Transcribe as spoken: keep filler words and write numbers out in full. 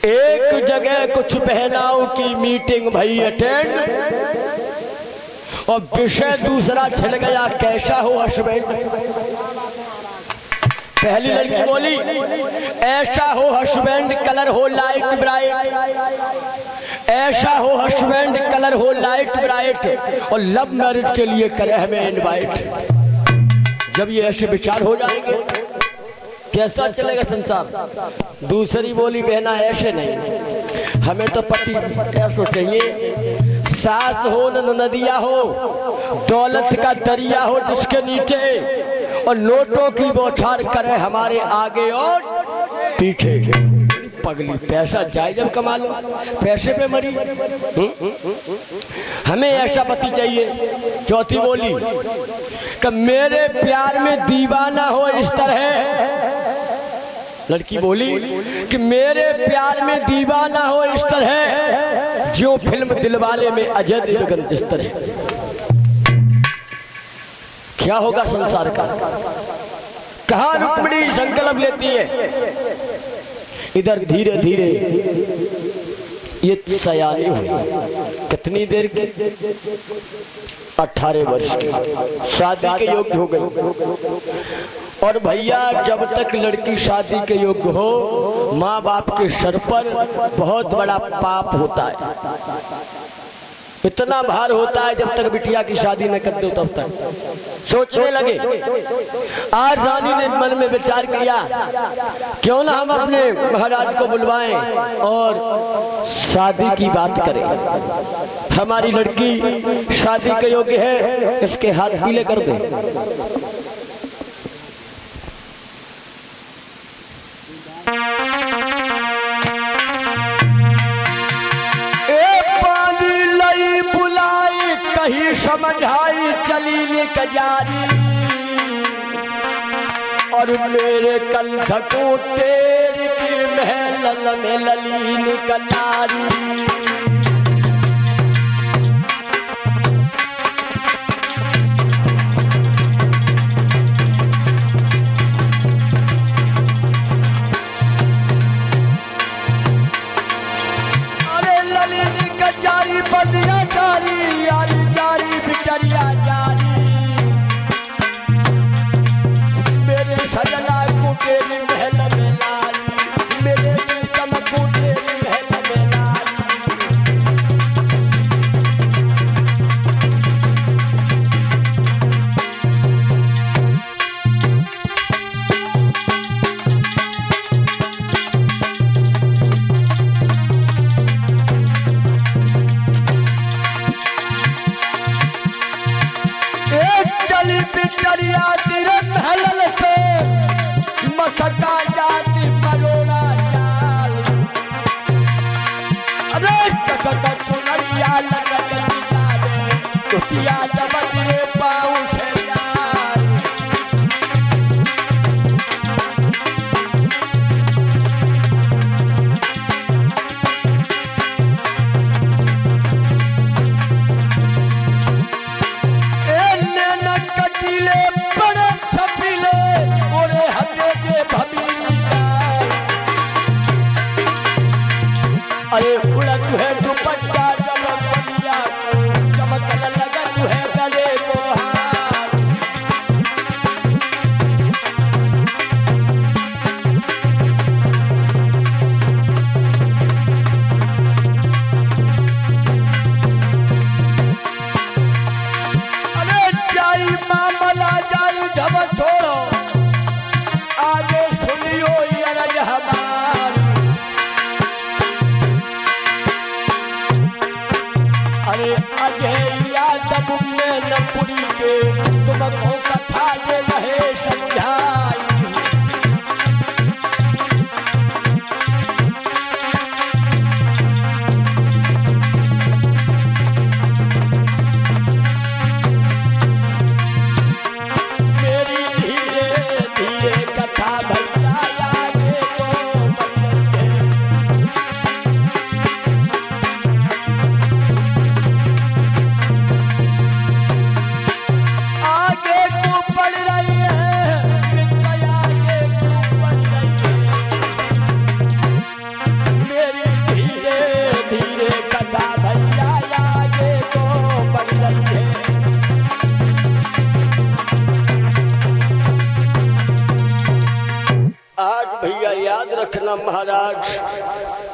एक जगह कुछ बहनाओं की मीटिंग भई अटेंड और विषय दूसरा छिड़ गया, कैसा हो हस्बैंड। पहली लड़की बोली ऐसा हो हस्बैंड कलर हो लाइट ब्राइट, ऐसा हो हस्बैंड कलर हो लाइट ब्राइट और लव मैरिज के लिए करे हमें इनवाइट। जब ये ऐसे विचार हो जाएंगे कैसा चलेगा संसार। दूसरी बोली बहना ऐसे नहीं, हमें तो पति ऐसा चाहिए, सास हो न नदिया हो, दौलत का दरिया हो जिसके नीचे और नोटों की बौछार करे हमारे आगे और पीछे। पगली पैसा जाए जब कमा लो, पैसे पे मरी। हमें ऐसा पति चाहिए। चौथी बोली कि मेरे प्यार में दीवाना हो इस तरह। लड़की बोली कि मेरे प्यार में दीवाना हो इस तरह जो फिल्म दिलवाले में अजय देवगन जिस तरह। क्या होगा संसार का। कहां रुक्मिणी संकल्प लेती है, इधर धीरे धीरे ये सयानी हुई। कितनी देर की, अठारह वर्ष की, शादी के योग्य हो गई। और भैया जब तक लड़की शादी के योग्य हो माँ बाप के सर पर बहुत बड़ा पाप होता है। इतना भार होता है जब तक बिटिया की शादी न कर दो तब तक। सोचने लगे, आज रानी ने मन में विचार किया क्यों ना हम अपने महाराज को बुलवाएं और शादी की बात करें। हमारी लड़की शादी के योग्य है, इसके हाथ पीले कर दे। कहीं समझाई चली कजारी और मेरे कल धको तेरी की महल में ललीन कलारी। अरे ललीन कजारी बदिया जारी यारी बिटरिया जारी, मेरे सजना को तेरी महल में लाली, मेरे नीलकमल को तेरी महल में लाली। चली बिटरिया तेरे महल पे मसका जाती परोड़ा जाल। अरे कटक सुनरिया लगत जादे कुतिया दबत रे पाऊ से यार। अरे उड़त है दुपट्टा चमक बलिया चमक लगत है गले को हार। अरे जाई मामला जाई ढब छोड़ो आगे सुनियो अरज हमारी। अरे अजय यादव में नपुरी के तुमको कथा दे रहे समझाई। मेरी धीरे धीरे कथा भैया आगे को बढ़ भैया याद रखना महाराज,